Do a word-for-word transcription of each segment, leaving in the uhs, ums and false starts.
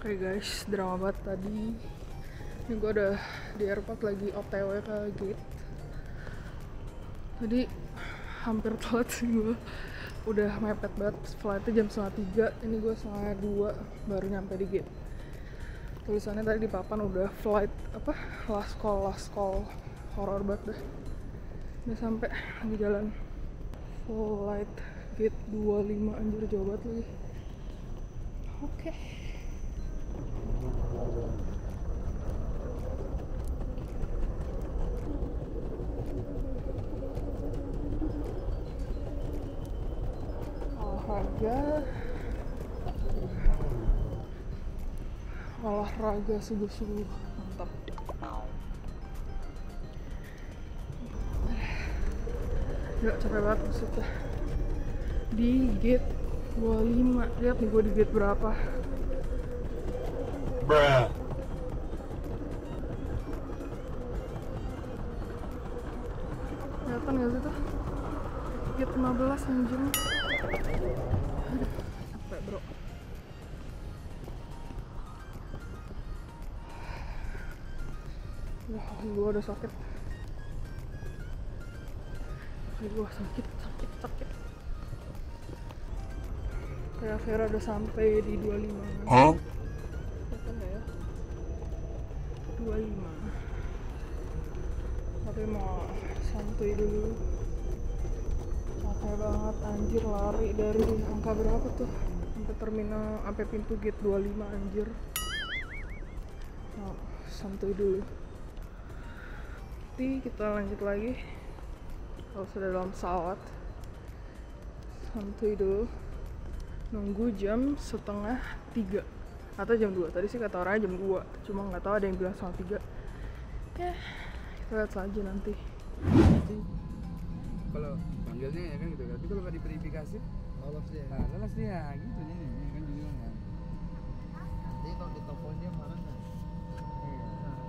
Oke okay guys, drama banget tadi. Ini gue udah di airport lagi O T W ke gate. Tadi hampir telat sih gue. Udah mepet banget, flightnya jam setengah tiga. Ini gue setengah dua baru nyampe di gate. Tulisannya tadi di papan udah flight apa last call last call. Horor banget dah. Udah sampai lagi jalan flight gate dua puluh lima, anjir jauh banget lagi. Oke okay. olahraga olahraga subuh-subuh mantap. Gak capek banget maksudnya di gate dua puluh lima. Lihat nih gue di gate berapa. Bruh. Kelihatan gak sih tuh? Gate lima belas anjing. Aduh, capek bro. Ya, gue udah sakit. Gue sakit, sakit, sakit. Kayak Vera udah sampai di dua puluh lima. Hah? Kelihatan gak ya? dua puluh lima. Tapi mau santuy dulu. Capek banget anjir, lari dari angka berapa tuh sampai terminal, sampai pintu gate dua puluh lima anjir. Mau santuy dulu. Nanti kita lanjut lagi kalau sudah dalam pesawat. Santuy dulu, nunggu jam setengah tiga atau jam dua. Tadi sih kata orangnya jam dua, cuma nggak tahu ada yang bilang setengah tiga. Ya kita lihat saja nanti. Kalau panggilnya ya kan gitu, tapi kalau nggak diverifikasi lolos dia. Nah, lolos dia gitu jadi kan juga kan. Nanti kalau ditelepon dia marah nggak? Iya.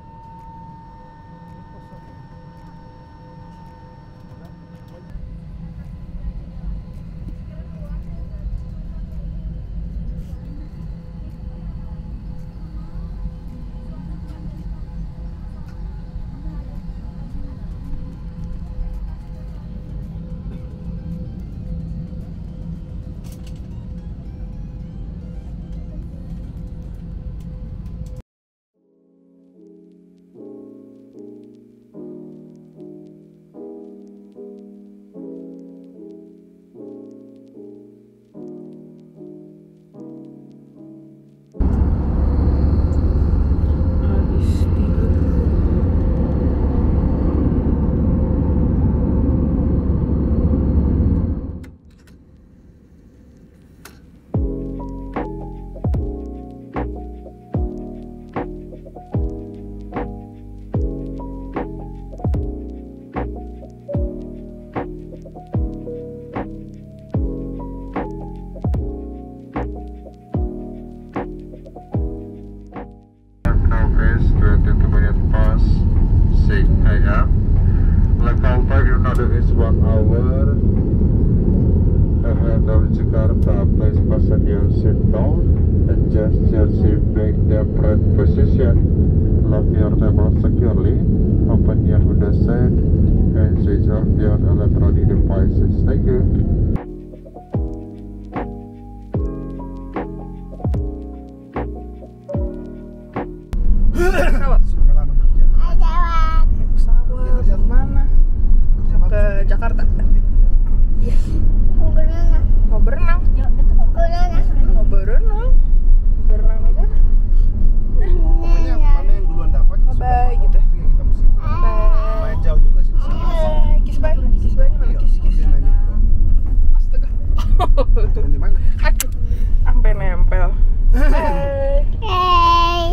Local time United is one hour ahead of Jakarta. Please fasten your seatbelt, adjust your seat back the upright position, lock your table securely, open your window seat, and switch off your electronic devices. Thank you. Jakarta. Iya. Mau berenang. Mau berenang. Ya, itu mau berenang. Mau berenang. Berenang nih kan. Pokoknya mana yang duluan dapat kita bye gitu. Itu yang kita mesti. Bye. Main jauh juga sih. Bye. Kiss bye. Kiss bye nya mana? Kiss kiss. Astaga. Turun di mana? Aduh. Sampai nempel. Bye. Hey.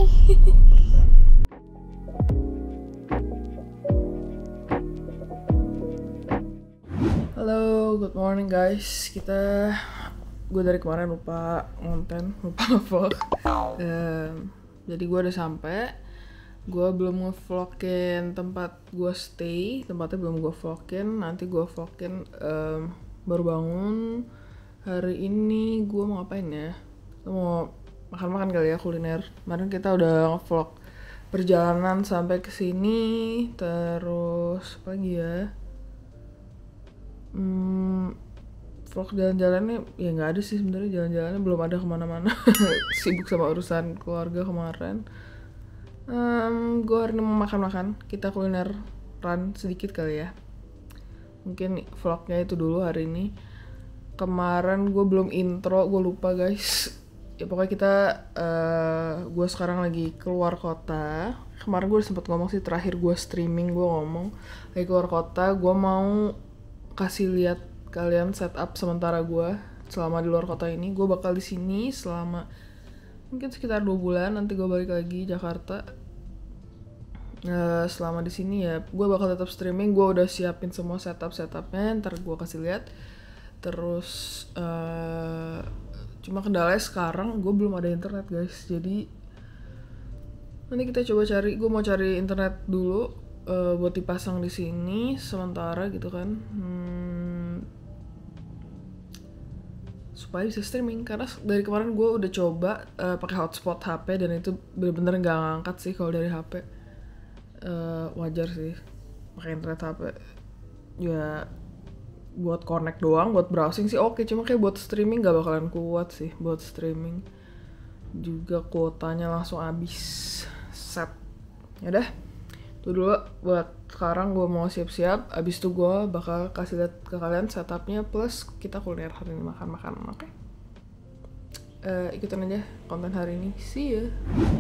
Halo, good morning guys. Kita, gue dari kemarin lupa konten, lupa vlog. Um, jadi gue udah sampai. Gue belum ngevlogin tempat gue stay, tempatnya belum gue vlogin. Nanti gue vlogin um, baru bangun. Hari ini gue mau ngapain ya? Mau makan-makan kali ya, kuliner. Kemarin kita udah nge-vlog perjalanan sampai ke sini, terus apa lagi ya? Hmm, vlog jalan-jalannya ya nggak ada sih sebenarnya, jalan-jalannya belum ada kemana-mana. Sibuk sama urusan keluarga kemarin. Um, gue hari ini mau makan-makan, kita kuliner run sedikit kali ya. Mungkin vlognya itu dulu hari ini. Kemarin gue belum intro, gue lupa guys. Ya pokoknya kita, uh, gue sekarang lagi keluar kota. Kemarin gue sempet ngomong sih, terakhir gue streaming gue ngomong lagi keluar kota. Gue mau kasih lihat kalian setup sementara gue selama di luar kota ini. Gue bakal di sini selama mungkin sekitar dua bulan. Nanti gue balik lagi Jakarta. Uh, selama di sini ya, gue bakal tetap streaming. Gue udah siapin semua setup setupnya. Ntar gue kasih lihat. Terus uh, cuma kendalanya sekarang gue belum ada internet guys, jadi nanti kita coba cari. Gue mau cari internet dulu uh, buat dipasang di sini sementara gitu kan, hmm, supaya bisa streaming. Karena dari kemarin gue udah coba uh, pakai hotspot H P dan itu bener-bener nggak ngangkat sih kalau dari H P. Uh, wajar sih pakai internet H P ya, buat connect doang, buat browsing sih oke, cuma kayak buat streaming gak bakalan kuat sih. Buat streaming juga kuotanya langsung habis. Set ya udah, itu dulu buat sekarang. Gue mau siap-siap, abis itu gue bakal kasih lihat ke kalian setupnya plus kita kuliner hari ini, makan-makan. Oke, okay? uh, ikutin aja konten hari ini. See ya.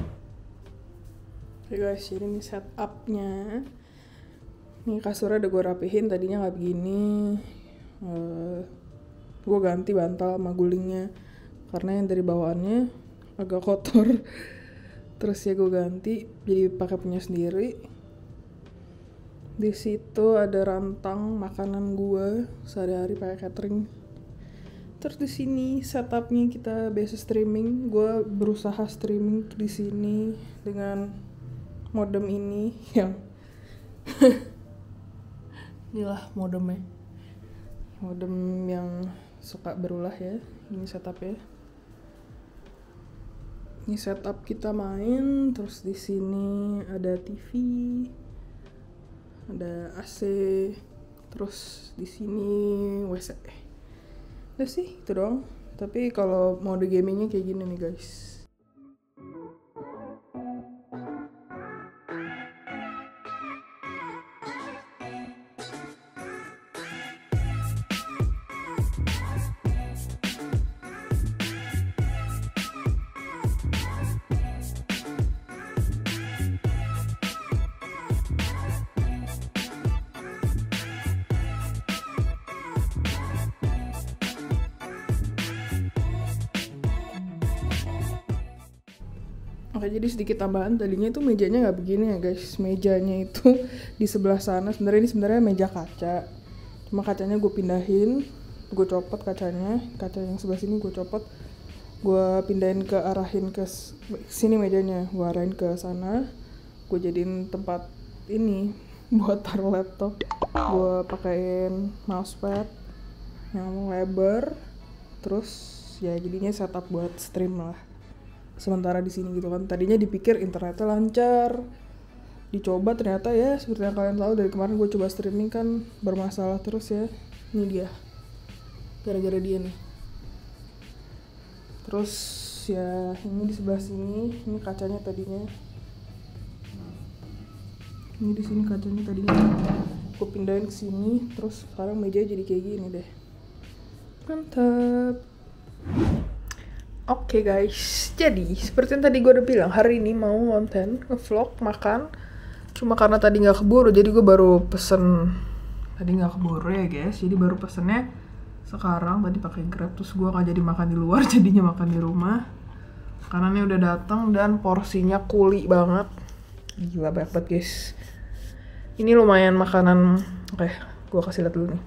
Oke okay guys, jadi ini setupnya. Ini kasurnya udah gue rapihin, tadinya nggak begini. Uh, gue ganti bantal sama gulingnya karena yang dari bawaannya agak kotor. Terus ya gue ganti jadi pakai punya sendiri. Di situ ada rantang makanan gue sehari-hari pakai catering. Terus di sini setupnya kita biasa streaming. Gue berusaha streaming di sini dengan modem ini yang inilah modemnya, modem yang suka berulah ya. Ini setup ya, ini setup kita main. Terus di sini ada T V, ada A C, terus di sini W C. Udah sih itu doang. Tapi kalau mode gamingnya kayak gini nih guys. Oke, jadi sedikit tambahan, tadinya itu mejanya nggak begini ya guys. Mejanya itu di sebelah sana. Sebenarnya ini sebenarnya meja kaca. Cuma kacanya gue pindahin, gue copot kacanya. Kaca yang sebelah sini gue copot, gue pindahin ke arahin ke sini mejanya. Gue arahin ke sana. Gue jadiin tempat ini buat taruh laptop. Gue pakein mousepad yang lebar. Terus ya jadinya setup buat stream lah sementara di sini gitu kan. Tadinya dipikir internetnya lancar, dicoba ternyata ya seperti yang kalian tahu dari kemarin gue coba streaming kan bermasalah terus ya. Ini dia, gara-gara dia nih. Terus ya ini di sebelah sini, ini kacanya tadinya, ini di sini kacanya tadinya gue pindahin ke sini. Terus sekarang meja jadi kayak gini deh, mantap. Oke okay guys, jadi seperti yang tadi gue udah bilang, hari ini mau konten nge-vlog makan. Cuma karena tadi nggak keburu, jadi gue baru pesen. Tadi nggak keburu ya guys, jadi baru pesennya sekarang. Tadi pakai Grab, terus gue nggak jadi makan di luar, jadinya makan di rumah. Makanannya udah datang dan porsinya kuli banget, gila banyak banget guys. Ini lumayan makanan. Oke, gue kasih lihat dulu nih.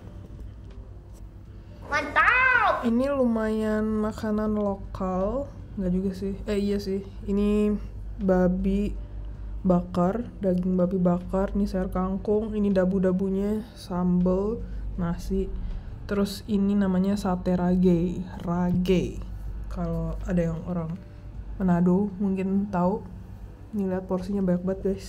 Ini lumayan makanan lokal, nggak juga sih, eh iya sih. Ini babi bakar, daging babi bakar, ini sayur kangkung, ini dabu-dabunya, sambal, nasi. Terus ini namanya sate rage, rage. Kalau ada yang orang Manado mungkin tahu. Nih lihat porsinya banyak banget guys.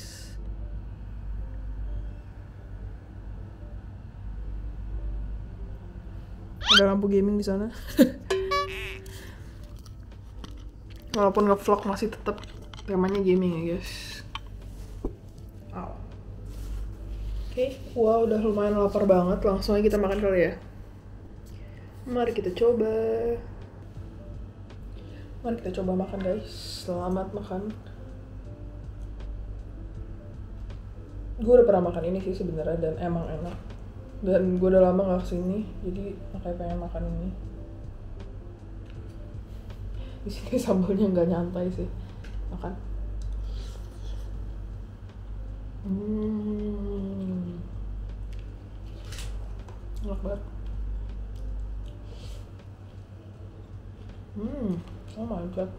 Ada lampu gaming di sana. Walaupun nge-vlog masih tetap temanya gaming ya guys. Oh. Oke, okay. Wow, udah lumayan lapar banget. Langsung aja kita makan kali ya. Mari kita coba. Mari kita coba makan guys. Selamat makan. Gue udah pernah makan ini sih sebenarnya dan emang enak. Dan gue udah lama gak kesini, jadi makanya pengen makan ini. Di sini sambalnya nggak nyantai sih. Makan. Hmm. Enak banget. Hmm. Oh my god.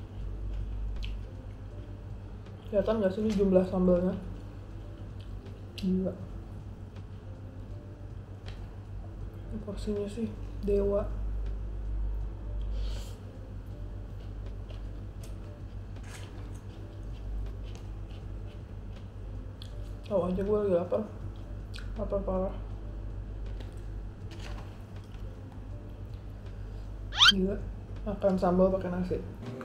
Kelihatan nggak sih ini jumlah sambalnya? Gila. Ini porsinya sih dewa. Tahu aja gue lagi lapar. Lapar parah. Gila. Makan sambal pakai nasi.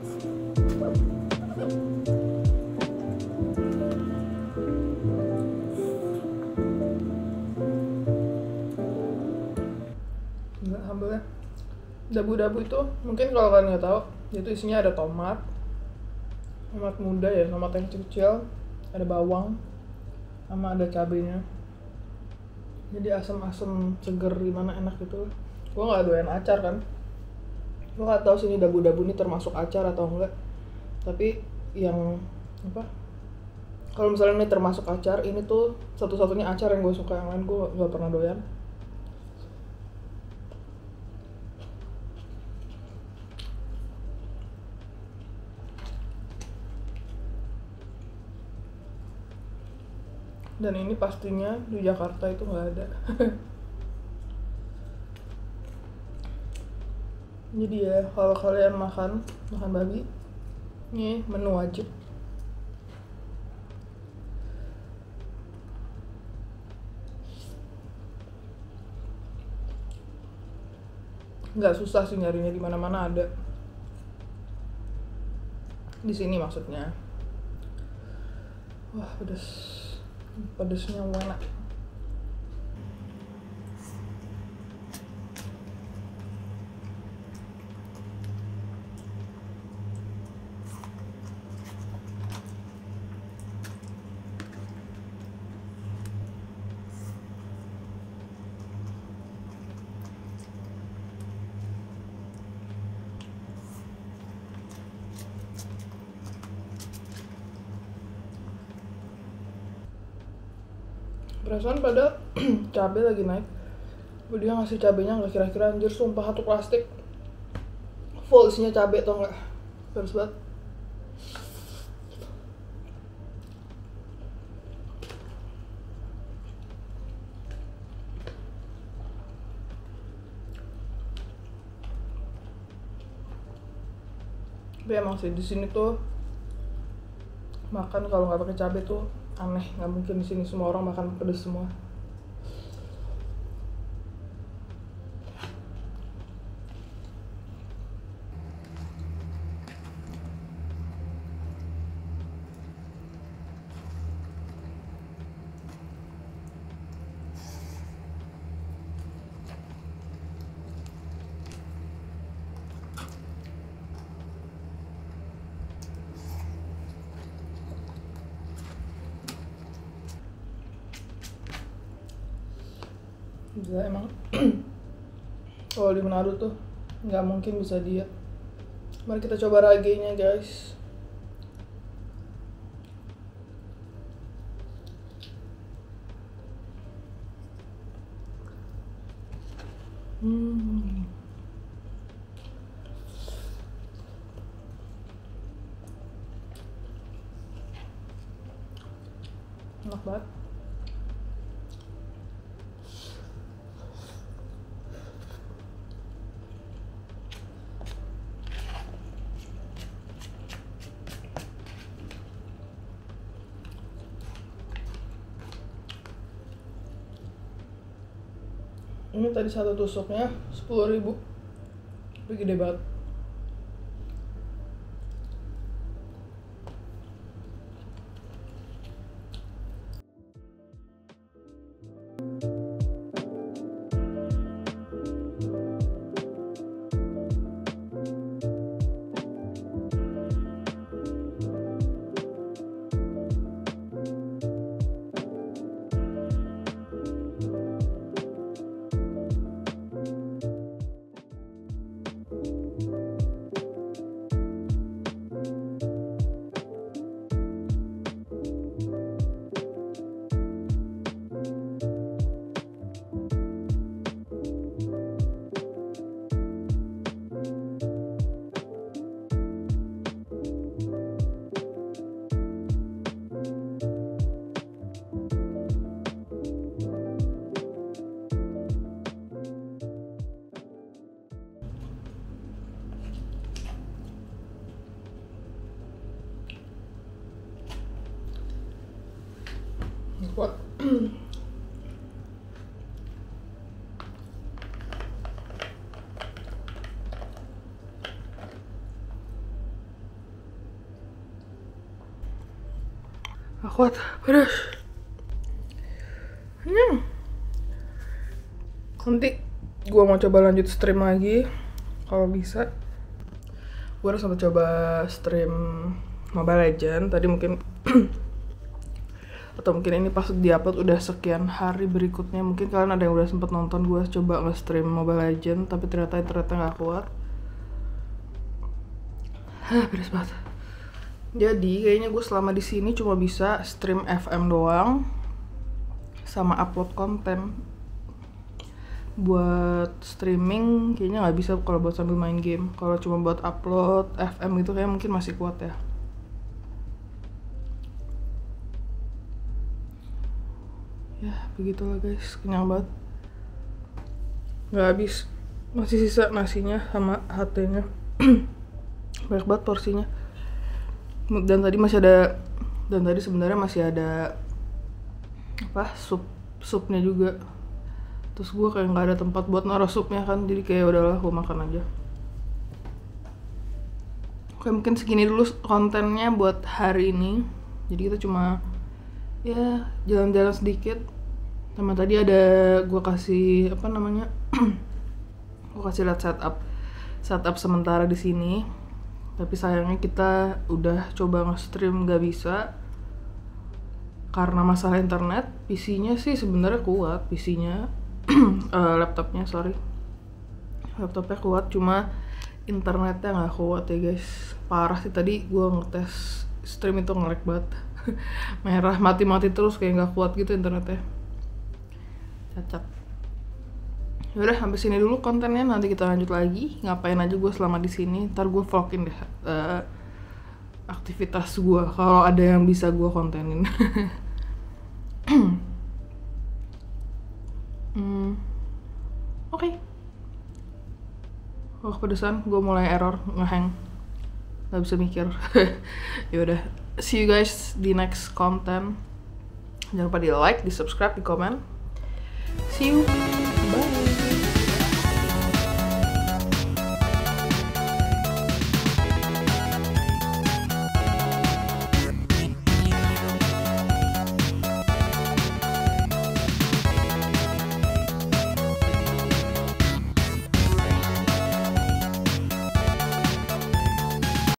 Gila sambalnya. Dabu-dabu itu mungkin kalau kalian nggak tahu, itu isinya ada tomat, tomat muda ya, tomat yang kecil, ada bawang, sama ada cabenya. Jadi asam-asam seger gimana enak gitu. Gue nggak doyan acar kan. Gue nggak tahu sih ini dabu-dabu ini termasuk acar atau enggak. Tapi yang apa? Kalau misalnya ini termasuk acar, ini tuh satu-satunya acar yang gue suka. Yang lain gue nggak pernah doyan. Dan ini pastinya di Jakarta itu nggak ada. Jadi ya kalau kalian makan makan babi, ini menu wajib. Nggak susah sih nyarinya, di mana-mana ada. Di sini maksudnya. Wah pedes, pedesnya enak. Perasaan pada cabai lagi naik. Dia ngasih cabenya nggak kira-kira, anjir sumpah satu plastik full isinya cabai atau enggak. Terus banget. Tapi emang sih di sini tuh makan kalau nggak pakai cabai tuh aneh, nggak mungkin di sini semua orang makan pedas semua. Gila emang. Kalau di Manado tuh nggak mungkin bisa diet. Mari kita coba ragenya guys. Hmm. Enak banget. Ini tadi satu tusuknya sepuluh ribu, tapi gede banget. Kuat. Gak kuat, pedas. Hmm. Nanti gue mau coba lanjut stream lagi kalau bisa. Gue harus sempat coba stream Mobile Legends tadi mungkin atau mungkin ini pas diupload udah sekian hari berikutnya, mungkin kalian ada yang udah sempet nonton gue coba nge-stream Mobile Legends tapi ternyata internetnya gak kuat. Hah, beres banget. Jadi kayaknya gue selama di sini cuma bisa stream F M doang sama upload konten. Buat streaming kayaknya nggak bisa kalau buat sambil main game. Kalau cuma buat upload F M gitu kayak mungkin masih kuat ya. Ya begitulah guys, kenyang banget. Nggak habis, masih sisa nasinya sama H T-nya. Banyak banget porsinya. Dan tadi masih ada, dan tadi sebenarnya masih ada apa sup supnya juga. Terus gue kayak nggak ada tempat buat naruh supnya kan, jadi kayak udahlah gue makan aja. Oke, mungkin segini dulu kontennya buat hari ini. Jadi kita cuma ya jalan-jalan sedikit. Sama tadi ada gue kasih apa namanya, gue kasih lihat setup setup sementara di sini. Tapi sayangnya kita udah coba nge-stream gak bisa karena masalah internet. P C-nya sih sebenarnya kuat, P C-nya uh, laptopnya sorry, laptopnya kuat, cuma internetnya nggak kuat ya guys. Parah sih, tadi gue ngetes stream itu nge-lag banget. Merah mati-mati terus kayak nggak kuat gitu internetnya. Cacat. Yaudah sampai sini dulu kontennya, nanti kita lanjut lagi ngapain aja gue selama di sini. Ntar gue vlogin deh uh, aktivitas gue kalau ada yang bisa gue kontenin. hmm. Oke. Okay. Oh kepedesan, gue mulai error, ngehang, nggak bisa mikir. Yaudah, see you guys di next content. Jangan lupa di like, di subscribe, di komen. See you.